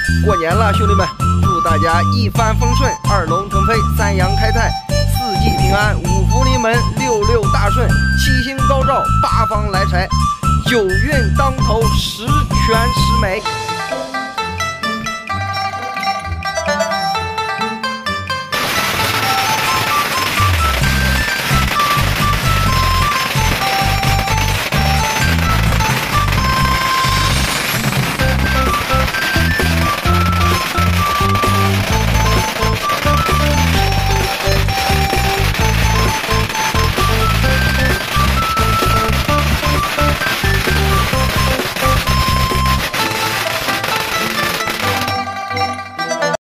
过年了，兄弟们，祝大家一帆风顺，二龙腾飞，三阳开泰，四季平安，五福临门，六六大顺，七星高照，八方来财，九运当头，十全十美。